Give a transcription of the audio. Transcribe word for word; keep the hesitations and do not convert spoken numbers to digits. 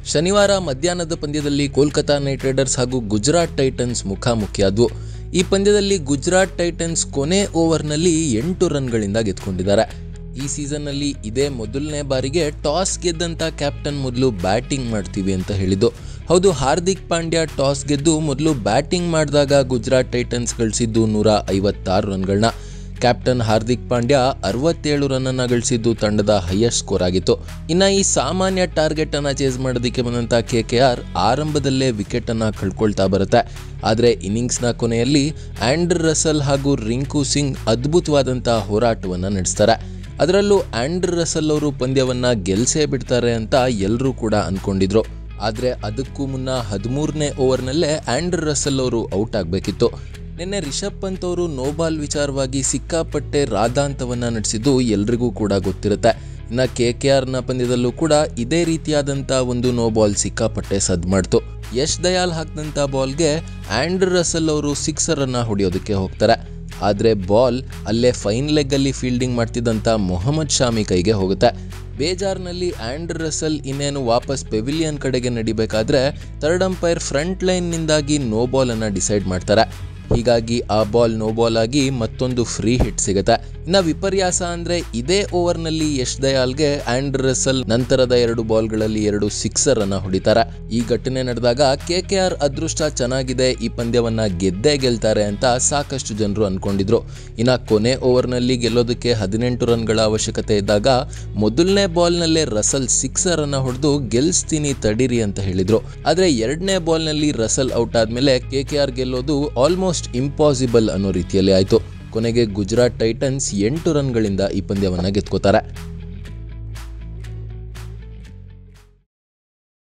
ಶನಿವಾರ ಮಧ್ಯಾಹ್ನದ ಪಂದ್ಯದಲ್ಲಿ ಕೋಲ್ಕತಾ ನೈಟ್ ರೈಡರ್ಸ್ ಹಾಗೂ ಗುಜರಾತ್ ಟೈಟನ್ಸ್ ಮುಖಾಮುಖಿಯಾದವು. ಈ ಪಂದ್ಯದಲ್ಲಿ ಗುಜರಾತ್ ಟೈಟನ್ಸ್ ಕೊನೆ ಓವರ್ನಲ್ಲಿ ಎಂಟು ರನ್ಗಳಿಂದ ಗೆದ್ದುಕೊಂಡಿದ್ದಾರೆ. ಈ ಸೀಸನ್ನಲ್ಲಿ ಇದೇ ಮೊದಲನೇ ಬಾರಿಗೆ ಟಾಸ್ ಗೆದ್ದಂಥ ಕ್ಯಾಪ್ಟನ್ ಮೊದಲು ಬ್ಯಾಟಿಂಗ್ ಮಾಡ್ತೀವಿ ಅಂತ ಹೇಳಿದ್ದು. ಹೌದು, ಹಾರ್ದಿಕ್ ಪಾಂಡ್ಯ ಟಾಸ್ ಗೆದ್ದು ಮೊದಲು ಬ್ಯಾಟಿಂಗ್ ಮಾಡಿದಾಗ ಗುಜರಾತ್ ಟೈಟನ್ಸ್ ಗಳಿಸಿದ್ದು ನೂರ ಐವತ್ತಾರು ರನ್ಗಳನ್ನ. ಕ್ಯಾಪ್ಟನ್ ಹಾರ್ದಿಕ್ ಪಾಂಡ್ಯ ಅರವತ್ತೇಳು ರನ್ನನ್ನು ಗಳಿಸಿದ್ದು ತಂಡದ ಹೈಯೆಸ್ಟ್ ಸ್ಕೋರ್ ಆಗಿತ್ತು. ಇನ್ನು ಈ ಸಾಮಾನ್ಯ ಟಾರ್ಗೆಟ್ ಅನ್ನು ಚೇಸ್ ಮಾಡೋದಕ್ಕೆ ಬಂದಂಥ ಕೆ ಕೆ ಆರ್ ಆರಂಭದಲ್ಲೇ ವಿಕೆಟ್ ಅನ್ನು ಕಳ್ಕೊಳ್ತಾ ಬರುತ್ತೆ. ಆದರೆ ಇನ್ನಿಂಗ್ಸ್ನ ಕೊನೆಯಲ್ಲಿ ಆಂಡ್ರ್ ರಸಲ್ ಹಾಗೂ ರಿಂಕು ಸಿಂಗ್ ಅದ್ಭುತವಾದಂಥ ಹೋರಾಟವನ್ನು ನಡೆಸ್ತಾರೆ. ಅದರಲ್ಲೂ ಆಂಡ್ರ್ ರಸಲ್ ಅವರು ಪಂದ್ಯವನ್ನು ಗೆಲ್ಸೇ ಬಿಡ್ತಾರೆ ಅಂತ ಎಲ್ಲರೂ ಕೂಡ ಅಂದ್ಕೊಂಡಿದ್ರು. ಆದರೆ ಅದಕ್ಕೂ ಮುನ್ನ ಹದಿಮೂರನೇ ಓವರ್ನಲ್ಲೇ ಆಂಡ್ರ್ ರಸಲ್ ಅವರು ಔಟ್ ಆಗಬೇಕಿತ್ತು. ನಿನ್ನೆ ರಿಷಬ್ ಪಂತ್ ಅವರು ನೋ ಬಾಲ್ ವಿಚಾರವಾಗಿ ಸಿಕ್ಕಾಪಟ್ಟೆ ರಾದಾಂತವನ್ನು ನಡೆಸಿದ್ದು ಎಲ್ರಿಗೂ ಕೂಡ ಗೊತ್ತಿರುತ್ತೆ. ಇನ್ನು ಕೆ ಕೆ ಆರ್ನ ಪಂದ್ಯದಲ್ಲೂ ಕೂಡ ಇದೇ ರೀತಿಯಾದಂಥ ಒಂದು ನೋ ಬಾಲ್ ಸಿಕ್ಕಾಪಟ್ಟೆ ಸದ್ದು ಮಾಡ್ತು. ಯಶ್ ದಯಾಲ್ ಹಾಕಿದಂಥ ಬಾಲ್ಗೆ ಆಂಡ್ರ್ ರಸಲ್ ಅವರು ಸಿಕ್ಸರನ್ನು ಹೊಡೆಯೋದಕ್ಕೆ ಹೋಗ್ತಾರೆ. ಆದರೆ ಬಾಲ್ ಅಲ್ಲೇ ಫೈನ್ ಲೆಗ್ಗಲ್ಲಿ ಫೀಲ್ಡಿಂಗ್ ಮಾಡ್ತಿದ್ದಂಥ ಮೊಹಮ್ಮದ್ ಶಾಮಿ ಕೈಗೆ ಹೋಗುತ್ತೆ. ಬೇಜಾರ್ನಲ್ಲಿ ಆಂಡ್ರ್ ರಸಲ್ ಇನ್ನೇನು ವಾಪಸ್ ಪೆವಿಲಿಯನ್ ಕಡೆಗೆ ನಡಿಬೇಕಾದ್ರೆ ಥರ್ಡ್ ಅಂಪೈರ್ ಫ್ರಂಟ್ ಲೈನ್ನಿಂದಾಗಿ ನೋ ಬಾಲನ್ನು ಡಿಸೈಡ್ ಮಾಡ್ತಾರೆ. ಹೀಗಾಗಿ ಆ ಬಾಲ್ ನೋ ಬಾಲ್ ಆಗಿ ಮತ್ತೊಂದು ಫ್ರೀ ಹಿಟ್ ಸಿಗುತ್ತೆ. ಇನ್ನು ವಿಪರ್ಯಾಸ ಅಂದರೆ ಇದೇ ಓವರ್ನಲ್ಲಿ ಯಶ್ ದಯಾಲ್ಗೆ ಆಂಡ್ರ್ ರಸಲ್ ನಂತರದ ಎರಡು ಬಾಲ್ಗಳಲ್ಲಿ ಎರಡು ಸಿಕ್ಸರ್ ಅನ್ನು ಹೊಡಿತಾರೆ. ಈ ಘಟನೆ ನಡೆದಾಗ ಕೆ ಕೆ ಆರ್ ಅದೃಷ್ಟ ಚೆನ್ನಾಗಿದೆ, ಈ ಪಂದ್ಯವನ್ನ ಗೆದ್ದೇ ಗೆಲ್ತಾರೆ ಅಂತ ಸಾಕಷ್ಟು ಜನರು ಅನ್ಕೊಂಡಿದ್ರು. ಇನ್ನು ಕೊನೆ ಓವರ್ನಲ್ಲಿ ಗೆಲ್ಲೋದಕ್ಕೆ ಹದಿನೆಂಟು ರನ್ಗಳ ಅವಶ್ಯಕತೆ ಇದ್ದಾಗ ಮೊದಲನೇ ಬಾಲ್ನಲ್ಲೇ ರಸಲ್ ಸಿಕ್ಸರ್ ಅನ್ನು ಹೊಡೆದು ಗೆಲ್ಸ್ತೀನಿ ತಡೀರಿ ಅಂತ ಹೇಳಿದ್ರು. ಆದರೆ ಎರಡನೇ ಬಾಲ್ನಲ್ಲಿ ರಸಲ್ ಔಟ್ ಆದ್ಮೇಲೆ ಕೆ ಕೆ ಆರ್ ಗೆಲ್ಲೋದು ಆಲ್ಮೋಸ್ಟ್ ಇಂಪಾಸಿಬಲ್ ಅನ್ನೋ ರೀತಿಯಲ್ಲಿ ಆಯಿತು. ಕೊನೆಗೆ ಗುಜರಾತ್ ಟೈಟನ್ಸ್ ಎಂಟು ರನ್ಗಳಿಂದ ಈ ಪಂದ್ಯವನ್ನು ಗೆದ್ಕೋತಾರೆ.